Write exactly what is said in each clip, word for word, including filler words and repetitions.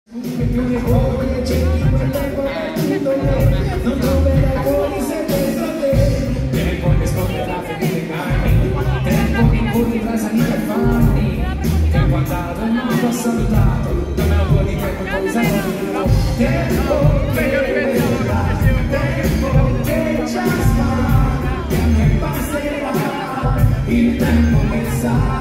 Non troverai fuori se dentro te. Tempo che scorderà per i anni, tempo che corri tra salire e fanni. Tempo andato e non t'ho salutato, non me lo puoi dire che poi saluto. Tempo che verrà, tempo che già sta, che passerà, il tempo che sa,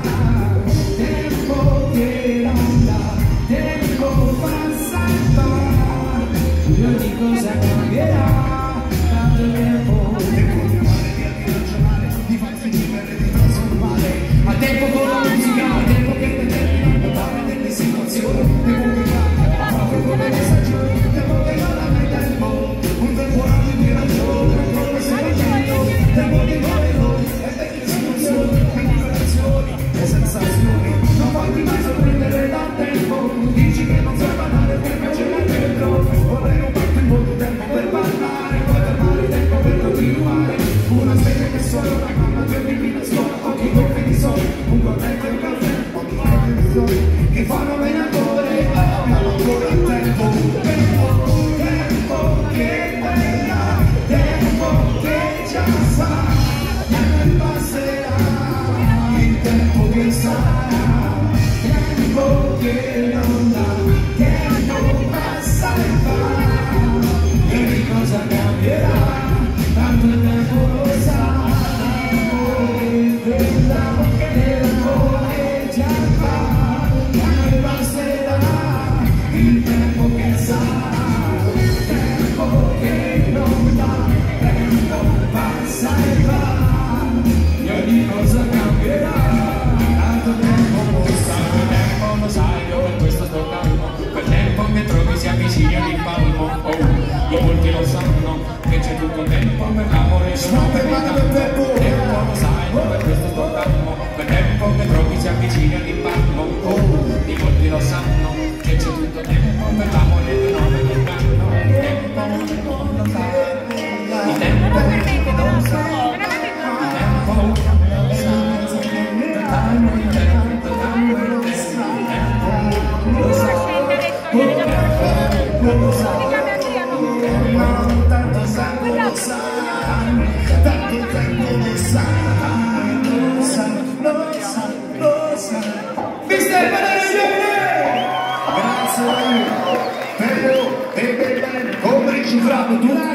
tempo che non dà, tempo passa e va, ogni cosa cambierà, tanto tempo, tempo di amare, di ragionare, di farsi vivere, di trasformare, a tempo con la musica, a tempo che determina il notare delle situazioni, tempo che cambia, proprio come le stagioni, tempo che non ha mai tempo, un temporale di ragione, come se non c'è tempo di noi noi, e delle situazioni, e liberazioni, e sensazioni, non farti mai sorprendere dal tempo, dici che non sai parlare perché ce l'hai dentro, vorrei rubarti un po' di tempo per parlare, poi fermare tempo per continuare, una sveglia che suona, una mamma che bambina suona, occhi gonfi di sole, un corretto e un caffè, occhi gonfi di sole, che fanno venatore, abbiamo ancora il tempo, tempo, tempo che verrà, tempo che già sa, e passerà, il tempo che sarà, tempo che non dà, tempo passa e va, e ogni cosa cambierà, tanto il tempo lo sa, e quella tempo che già fa, e passerà, il tempo che sarà, tempo che non dà, tempo passa e va, e ogni cosa cambierà, tanto il tempo lo sa, quel tempo lo sai, io per questo sto calmo, quel tempo che trovi si avvicina all'impalmo, oh, i molti lo sanno, che c'è tutto tempo per l'amore e non per il tempo, tempo lo sai, io per questo sto calmo, quel tempo che trovi si avvicina all'impalmo, oh, i molti lo sanno, che c'è tutto tempo per l'amore e non per il tempo, il tempo non lo sa, il tempo non sa, il tempo non sa, lo sa, lo sa, tanto sangue lo sa, tanto tempo lo sa, lo sa, lo sa, lo sa. mister Grazie a voi, bello e bene, come riciclato tutto.